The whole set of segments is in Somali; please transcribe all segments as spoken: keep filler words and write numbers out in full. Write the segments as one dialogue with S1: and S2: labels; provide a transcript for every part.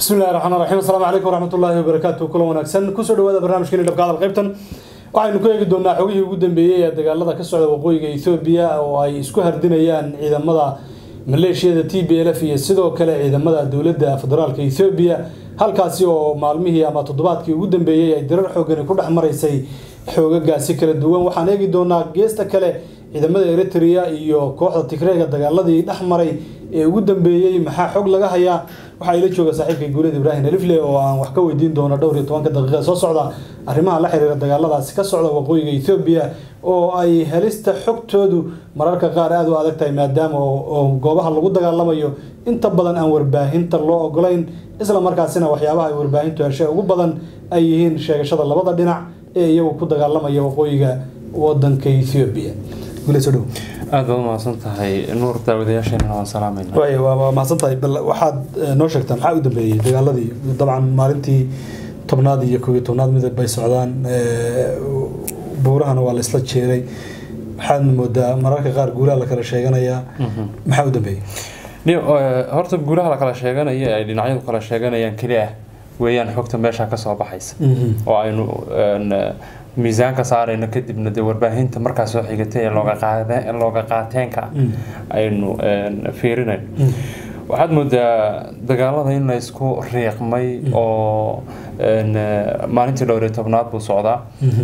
S1: بسم الله الرحمن الرحيم السلام عليكم ورحمة الله وبركاته كل وناكسن كسر هذا برنامج كنا نبقى على القيبتن waxaynu ku eegi doonaa xogihii ugu dambeeyay ee dagaalada ka socda waqooyiga Itoobiya oo ay isku hardinayaan ciidamada maleeshiyada T B L F iyo sidoo kale ciidamada dawladda federaalka Itoobiya halkaasi oo maalmihii ama toddobaadkii ugu dambeeyay ay dirar xooggan ku dhaxmaraysay xoogagaasi kala duwan waxaan eegi doonaa geesta kale ciidamada Eritrea iyo kooxda Tigreega dagaaladii dhaxmaray ee ugu dambeeyay maxaa xog laga hayaa waxa ay la jooga saaxiibkay Guuleed Ibrahim Alifle oo aan wax ka weydiin doono dhowr iyo toban daqiiqo soo socda arrimaha la xiriira dagaaladaasi ka socda waqooyiga Itoobiya oo ay helista xogtoodu mararka qaar aad u adag tahay maadaama oo goobaha lagu dagaalamayo inta badan aan warbaahinta loo ogolayn isla markaasina waxyaabaha ay warbaahintu heshay ugu badan ay yihiin sheegashada labada dhinac ee iyagu ku dagaalamaya waqooyiga wadanka Itoobiya Guuleed soo
S2: aad baad mahadsan tahay nuur daawadayaasheenna waan salaamayna
S1: way waa mahadsan tahay bal waxaad noo sheegtaa maxaa u dambeeyay dagaaladii dabcan maalintii tobnaad iyo koob iyo tobnaad mid bay socdaan buurahana waa la isla jeeray waxaad moodaa mararka qaar guulaha la kala sheeganaya maxaa u dambeeyay
S2: niyo horta guulaha la kala sheeganaya ay dhinacyadu kala sheeganayaan kaliya weeyaan xogta meesha ka soo baxaysa oo aynu miisaanka saarayna kadibna de warbaahinta markaas soo xigtay looga qaaday looga qaateenka aynu fiirinay waxaad moodaa dagaalada in la isku riiqmay oo maalintii dhowr iyo tobnaad buu socdaa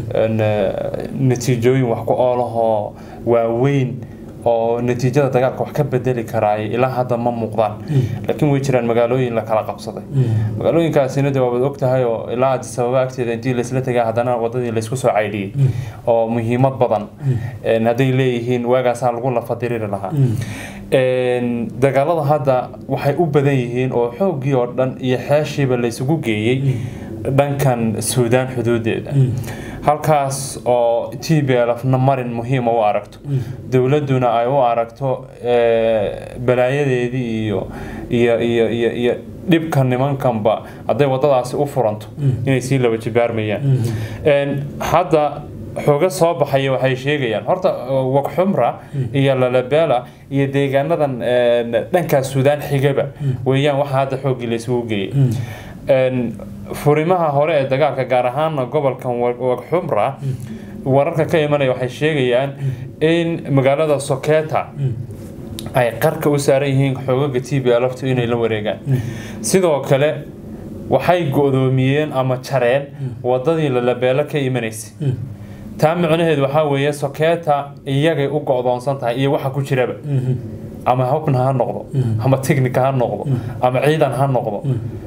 S2: natiijooyin wax ku oolaho waaweyn oo natiijada dagaalka wax ka bedeli karaay ilaa hadda ma muuqdaan laakiin way jiraan magaalooyin la kala qabsaday magaalooyinkaasina de waad ogtahay oo ilaa Addis Ababa agteeda intii la isla tagay hadana wadadii la isku soo caydiyay oo muhiimad badan ee haday leeyihiin waagaas lagu la fadhiiri lahaa een dagaalada hadda waxay u badan yihiin oo xoogii oo dhan iyo xeeshiiba la isugu geeyay dhankan Suudaan xuduudeeda halkaas oo T B L F namarin muhiim u aragto dawladuna ay u aragto balaayadeedii iyo iyo iyo iyo dhibka nimankanba haday wadadaasi u furanto inay si laba jibaarmayaan een hadda xoga soo baxay waxay sheegayaan horta waqxumra iyo lalabela iyo deegaanadan dhanka Suudaan xigaba weeyaan waxa hadda xoogii la isugu geeyay een furimaha hore ee dagaalka gaar ahaan gobolkan waqxumra wararka ka imanaya waxay sheegayaan in magaalada Sokeeta ay qarka u saaran yihiin xoogaga T B L F inay la wareegaan sidoo kale waxay go'doomiyeen ama jareen wadadii lalabela ka imanaysay taan macnaheedu waxa weeye Sokeeta iyagay u go'doonsan tahay iyo waxa ku jiraba ama hubna ha noqdo ama technique ha noqdo ama ciidan ha noqdo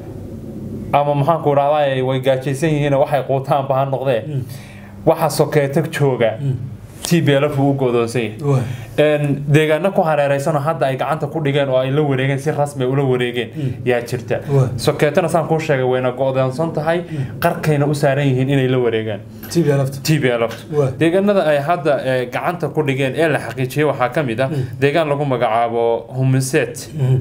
S2: ama maxaan ku raadayay way gaajaysan yihiin waxay qootaan baa noqdeen waxa Sokeeta jooga T B L F uu go'doonsan yahay een deegaano ku hareeraysan hadda ay gacanta ku dhigeen oo ay la wareegeen si rasmi ah u la wareegeen yaa jirta Sokeetana saan ku sheegay wayna go'doonsan tahay qarkayna u saaran yihiin inay la wareegaan
S1: T B L F
S2: T B L F deegaanada ay hadda gacanta ku dhigeen ee la xaqiijiyay waxa kamid ah deegaan lagu magacaabo Humiset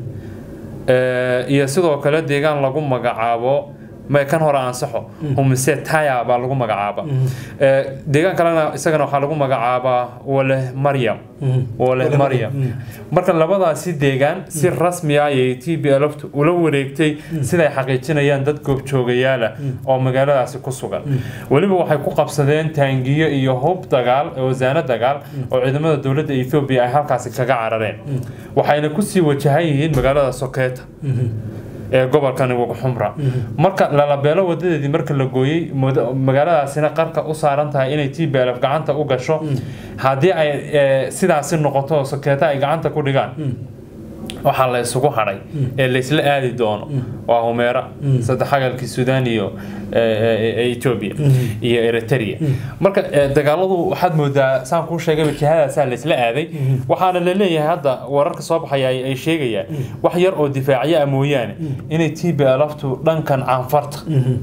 S2: ee iyo sidoo kale deegaan lagu magacaabo ma kan hore ansaxo Humiset taya baa lagu magacaaba ee deegaan kalena isagana waxa lagu magacaaba wale Maryam wale Maryam marka labadaasi deegaan si rasmi ah ay T B L F u la wareegtay sida ay xaqiijinayaan dad goob joogayaal oo magaaladaasi ku sugan waliba waxay ku qabsadeen taangiyo iyo hub dagaal oo wasaanad dagaal oo ciidamada dawladda Itoobiya ay halkaas kaga carareen waxayna ku sii wajahayihiin magaalada Sokeeta ee gobolkan waqxumra marka la labeelo wadadeedii marka la gooyay magaaladaasina qarka u saaran tahay inay T B L F gacanta u gasho hadii ay sidaas noqoto Sokeeta ay gacanta ku dhigaan waxa la isugu haray ee la isla aadi doono waa Humeera sadexagalkii Suudaan iyo Itoobiya iyo Eritrea marka dagaaladu waxaad moodaa saan ku sheegay wajahadaas la isla aaday waxaana la leeyahay hadda wararka soo baxay ay sheegayaan wax yar oo difaaciya mooyaan inay T B L F dhankan aanfarta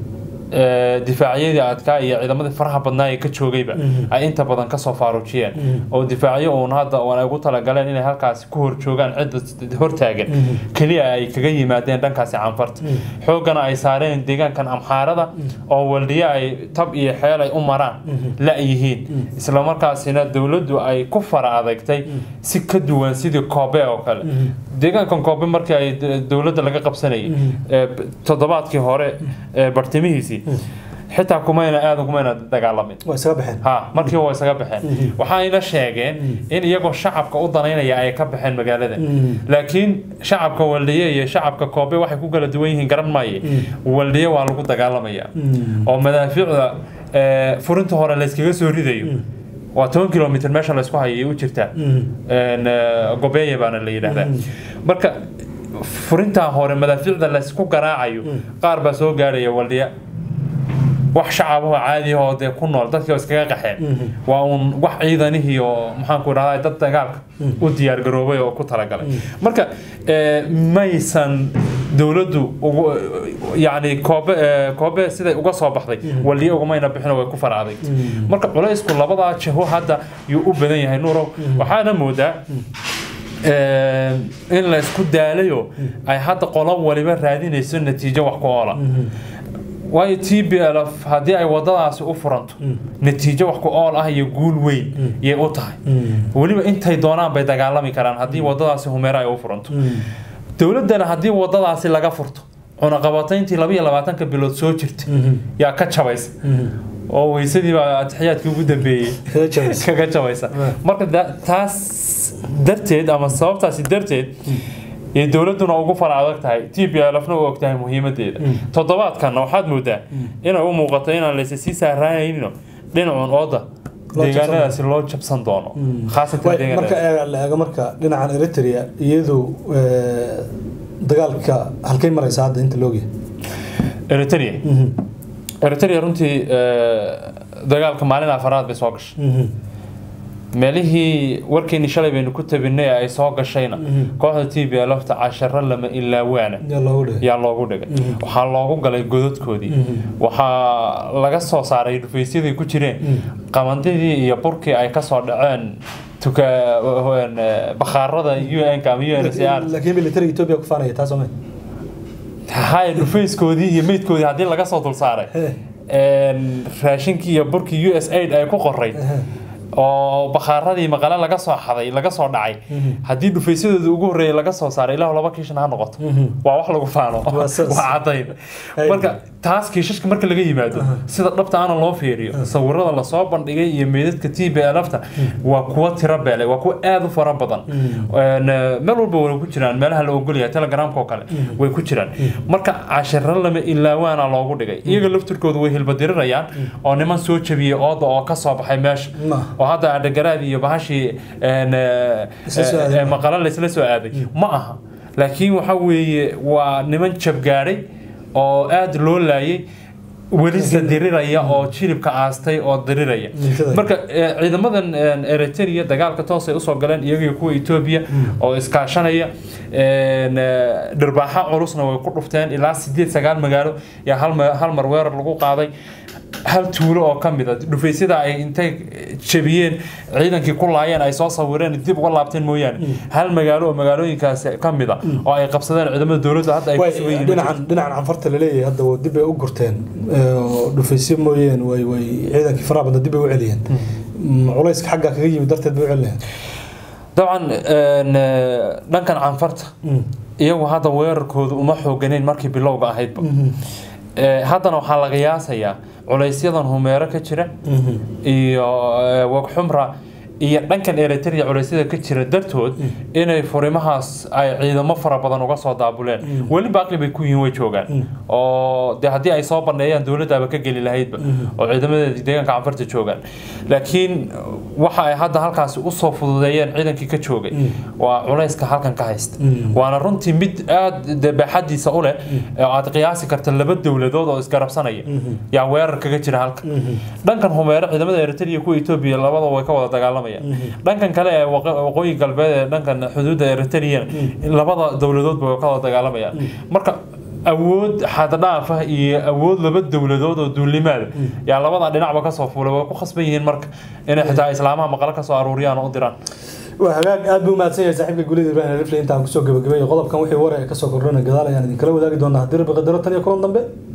S2: difaacyadii adkaa iyo ciidamadii faraha badnaa ee ka joogayba ay inta badan ka soo faaruujiyeen oo difaacyo uun hadda oo ay ugu talagaleen inay halkaas ku hor joogaan cid hortaagan kaliya ay kaga yimaadeen dhankaasi canfarta xoogana ay saareen deegaankan amxaarada oo waldiya ay tab iyo xeel ay u maraan la yihiin isla markaasina dawladdu ay ku fara adagtay si ka duwan sidii Kobe oo kale deegaankan Kobe markii ay dawladda laga qabsanayay toddobaadkii hore bartimihiisii xitaa kumayna aad kumayna dagaalamin
S1: way isaga baxeen
S2: ha markii way isaga baxeen waxayna sheegeen in iyagoo shacabka u danaynaya ay ka baxeen magaalada laakiin shacabka waldiye iyo shacabka Kobe waxay ku kala duwan yihiin garan maaye waldiye waa lagu dagaalamaya oo madaafiicda furinta hore la iskaga soo ridayo waa toban kilomitir meesha la isku hayay u jirta een Gobeeye baana la yiraahdaa marka furinta hore madaafiicda la isku garaacayo qaar ba soo gaaraya waldiya wax shacabka caadi ah oo de ku nool dadka iskaga qaxeen waa un wax ciidanihi oo maxaan ku raacay dad dagaalka u diyaar garoobay oo ku talagalay marka maysan dawladdu yaani Kobe Kobe sida uga soo baxday waliyo uga mayna bixin way ku faraaday marka culaysku labada jiho hadda uu u badan yahay nuuro waxaana moodaa in la isku daalayo ay hadda qolob waliba raadinayso natiijo wax ku oola way T B L F hadii ay wadadaas u furanto natiijo wax ku ool ah iyo guul weyn ee u tahay waliba intay doonaan bay dagaalami karaan hadii wadadaas Humeera ay u furanto dawladana hadii wadadaas laga furto una qabatayntii laba iyo labaatan ka bilood soo jirtay yaa ka jabaysa oo weysadii baa taxiyaadkii ugu dambeeyay kaga jabaysa marka taas darteed ama sababtaasi darteed ee dawladuna ugu faraadag tahay T B L F na oo ogtahay muhiimadeeda toddobaadkan waxaad moodaa inay u muuqato in aan la sii saaraynayno dhinacan ooda deegaanadaasi loo jabsan doono khaasatan deegaanada
S1: marka laga marka dhinacan Eritrea iyadoo dagaalka halkay maraysa hadda inta looga
S2: Eritrea Eritrea runtii dagaalka maalin afraad bay soo gashay meelihii warkeeni shalay baynu ku tabinay ay soo gashayna kooxda T B L F ta cashar lama ilaa waana yaa loogu dhigay waxa loogu galay godadkoodii waxa laga soo saaray dhufaysyadii ku jireen qamandidii iyo burkii ay ka soo dhaceen tuka bakhaarada U N ka U N C R
S1: laakiin military Ethiopia ku faanaya taas oo
S2: hay dhufayskoodii iyo meedkoodii hadii laga soo dul saaray een raashinkii iyo burkii U S A I D ay ku qoray oo bakhaaradi maqala laga soo xaday laga soo dhacay hadii dhufaysadooda ugu horeeyay laga soo saaray ilaa laba kiishan ha noqoto waa wax lagu faano waa cadeyn marka taas kiishashka marka laga yimaado sida dhabta aan loo fiiriyo sawirada la soo bandhigay iyo meedadka T B L F ta waa kuwa tiro beelay waa kuwa aad u fara badan meel walba way ku jiraan meelaha la ogol yahay Telegram-ka kale way ku jiraan marka cashar lama ilaa waana loogu dhigay iyaga laftirkoodu way hilbadirayaan oo niman soo jabiyay ooda oo ka soo baxay meesha وهذا عند جرادي يبهاشي مقالة ليس لسه عادي معها لكن وحوي ونمن شبجاري أو أد لولاي ولسه دريرية أو شيء كعاستي أو دريرية مركا إذا مثلا إريتريا دجال كتوصي أصلا قلنا يجي يكون إثيوبيا أو إسكاشانية دربحة عروسنا ويقول رفتان إلى سديد سجال مجاله يا هل هل مروير اللقوق هذا هل تقول أو كم بدأ دفيسيدا أي إنتاج شبيين عيدا كي كل عيان أي صاصة ورين الدب والله بتين مويان هل مجالو مجالو يكاس كم بدأ أو أي قبضان عدم الدولة حتى أي
S1: كسوين دين عن دين عن فرت اللي هذا والدب أوجرتين دفيسين مويان وي وي عيدا كي فرا بدأ الدب وعليان علايس حاجة كذي بدرت الدب وعليان
S2: طبعا لكن عن فرت يو هذا وير كود ومحو جنين مركب باللوجا هيد هذا نوع حال قياس هي culaysyada Humeera ka jira iyo waq xumra iyo dhankan Eritrea culeysyada ka jira dartood inay furimahaas ay ciidamo fara badan uga soo daabuleen wali baaqli bay ku yihiin way joogan oo de hadii ay soo bandheeyaan dawladda ka gali lahaydba oo ciidamada deegaanka Canfarta joogan laakiin waxa ay hadda halkaas u soo fududeeyeen ciidankii ka joogay waa culayska halkan ka haysta waana runtii mid aad baaxadiisa u leh oo aad qiyaasi karto laba dawladood oo isgarabsanaya yaa weerar kaga jira halka dhankan Humeera ciidamada Eritrea ku Ethiopia labada way ka wada dagaalamayaan dhankan kale ee waqooyi galbeed ee dhankan xuduudda Eritrea labada dawladood way ka wada dagaalamayaan marka awood xad dhaaf ah iyo awood laba dawladood oo duulimaad yaa labada dhinacba ka soo fuulay way ku khasban yihiin marka inay xitaa islaamaha maqal ka soo aruuriyaan oo diraan
S1: وهاجاك أبو ما تسير صاحبك يقول لي إبراهيم الرفلي أنت عم كسوق جبجبي غضب كم وحي ورا كسوق الرنا جدال يعني كلام ذاك دون هدير بقدرات تانية كلام ضمبه